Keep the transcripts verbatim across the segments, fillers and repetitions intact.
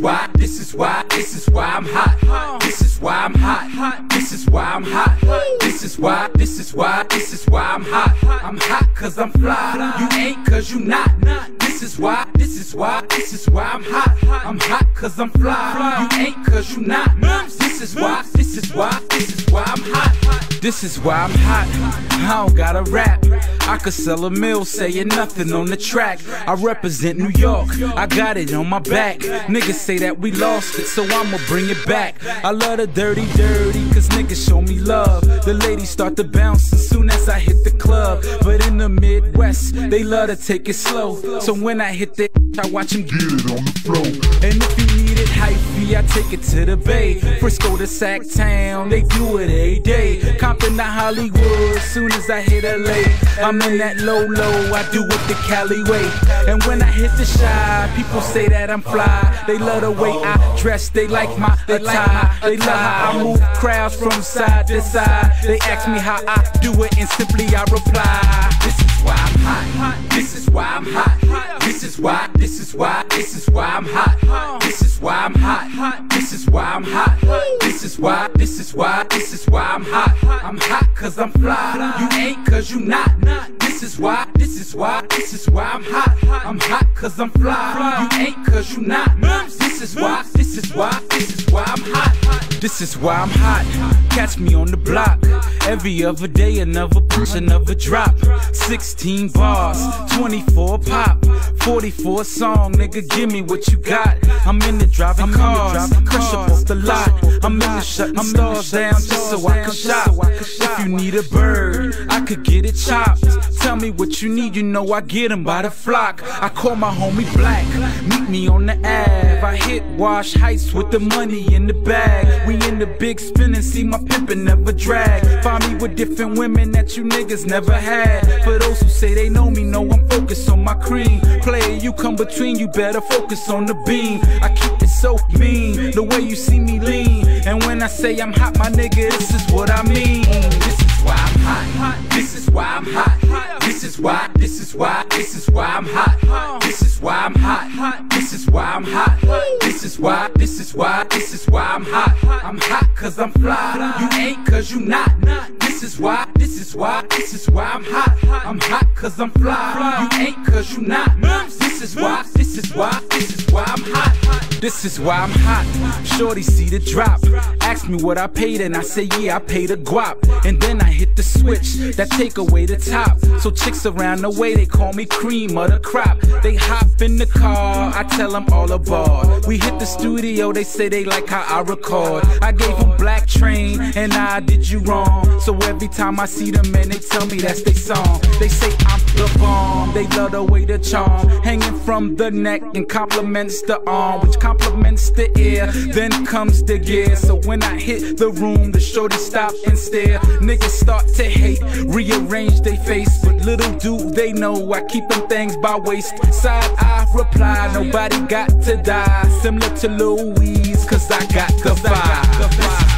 why, this is why, this is why I'm hot. This is why I'm hot. This is why I'm hot. This is why, this is why, this is why I'm hot. I'm hot cause I'm fly. You ain't cause you not. This is why, this is why, this is why I'm hot. I'm hot cause I'm fly. You ain't cause you not. This is why, this is why, this is why I'm hot. This is why I'm hot. I don't gotta rap. I could sell a mill saying nothing on the track. I represent New York, I got it on my back. Niggas say that we lost it, so I'ma bring it back. I love the dirty dirty, cause niggas show me love. The ladies start to bounce as soon as I hit the club. But in the Midwest, they love to take it slow. So when I hit that, I watch them get it on the floor. And if you need it hyphy, I take it to the Bay. Frisco to Sac Town, they do it every day. Compton to Hollywood, soon as I hit L A. I'm in that low low, I do it the Cali way. And when I hit the Chi, people say that I'm fly. They love the way I dress, they like my attire. They love how I move crowds from side to side. They ask me how I do it and simply I reply. This is why I'm hot. This is why I'm hot. This is why, this is why, this is why I'm hot. This is why I'm hot. This is why I'm hot. This is why, this is why, this is why I'm hot. I'm hot cause I'm fly. You ain't cause you not. This is why, this is why, this is why I'm hot. I'm hot cause I'm fly. You ain't cause you not. This is why, this is why, this is why I'm hot. This is why I'm hot. Catch me on the block. Every other day another push, another drop. Sixteen bars, twenty-four pop, forty-four song, nigga give me what you got. I'm in the driving cars, crush up off the lot. I'm in the shutting stars down just so I can shop. If you need a bird, I could get it chopped. Tell me what you need, you know I get them by the flock. I call my homie Black, meet me on the Ave. I hit Wash Heights with the money in the bag. We in the big spin and see my pimpin' never drag. Find me with different women that you niggas never had. For those who say they know me, know I'm focused on my cream. Player, you come between, you better focus on the beam. I keep it so mean, the way you see me lean. And when I say I'm hot, my nigga, this is what I mean. This is why I'm hot. This is why I'm hot. This is why, this is why, this is why I'm hot. This is why I'm hot. This is why I'm hot. This is why, this is why, this is why I'm hot. I'm hot cause I'm fly. You ain't cause you not. This is why, this is why, this is why I'm hot. I'm hot cause I'm fly. You ain't cause you not. This is why, this is why, this is why I'm hot. This is why I'm hot. Shorty see the drop. Ask me what I paid and I say yeah, I paid a guap. And then I hit the switch that take away the top. So chicks around the way, they call me cream of the crop. They hop in the car, I tell them all aboard. We hit the studio, they say they like how I record. I gave them Black Train and I did you wrong. So every time I see them, man, they tell me that's their song. They say I'm the bomb, they love the way the charm hanging from the neck and compliments the arm, which compliments the ear. Then comes the gear. So when I hit the room, the shorty stop and stare. Niggas start to hate, rearrange they face, but little do they know I keep them things by waist. Side I reply, nobody got to die. Similar to Louise, cause I got the vibe.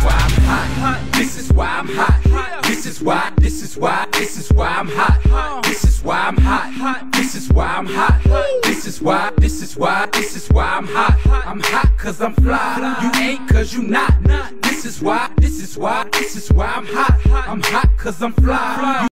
This is why I'm hot. This is why, this is why, this is why I'm hot. This is why I'm hot. This is why I'm hot. This is why, this is why, this is why I'm hot. I'm hot cause I'm fly. You ain't cause you not. This is why, this is why, this is why I'm hot. I'm hot cause I'm fly.